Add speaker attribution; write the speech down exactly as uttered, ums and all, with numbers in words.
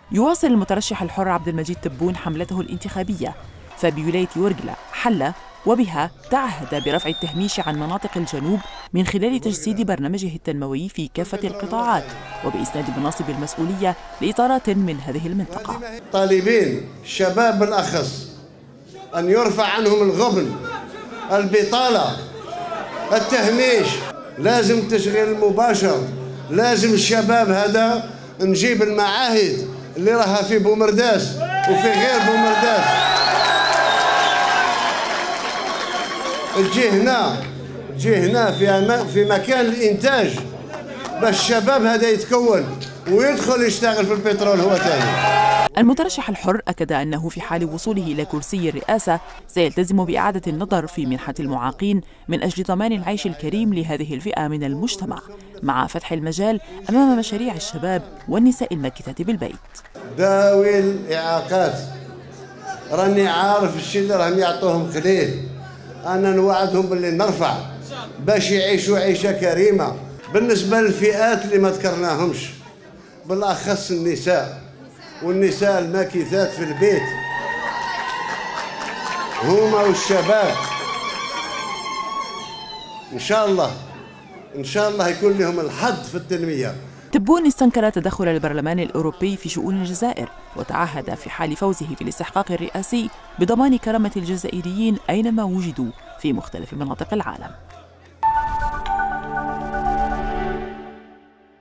Speaker 1: يواصل المترشح الحر عبد المجيد تبون حملته الانتخابية، فبولاية ورقلة حلة وبها تعهد برفع التهميش عن مناطق الجنوب من خلال تجسيد برنامجه التنموي في كافة القطاعات وبإسناد مناصب المسؤولية لإطارات من هذه المنطقة.
Speaker 2: طالبين الشباب بالأخص أن يرفع عنهم الغبن، البطالة، التهميش، لازم التشغيل المباشر، لازم الشباب هذا نجيب المعاهد اللي راها في بومرداس وفي غير بومرداس تجي هنا تجي هنا في في مكان الانتاج باش الشباب هذا يتكون ويدخل يشتغل في البترول هو ثاني.
Speaker 1: المترشح الحر أكد أنه في حال وصوله إلى كرسي الرئاسة سيلتزم بإعادة النظر في منحة المعاقين من أجل ضمان العيش الكريم لهذه الفئة من المجتمع، مع فتح المجال أمام مشاريع الشباب والنساء الماكثات بالبيت.
Speaker 2: ذوي الإعاقات راني عارف الشيء اللي راهم يعطوهم قليل، أنا نوعدهم باللي نرفع باش يعيشوا عيشة كريمة. بالنسبة للفئات اللي ما ذكرناهمش بالأخص النساء والنساء الماكثات في البيت هما والشباب، إن شاء الله إن شاء الله يكون لهم الحظ في التنمية.
Speaker 1: تبون استنكر تدخل البرلمان الأوروبي في شؤون الجزائر وتعهد في حال فوزه في الاستحقاق الرئاسي بضمان كرامة الجزائريين أينما وجدوا في مختلف مناطق العالم.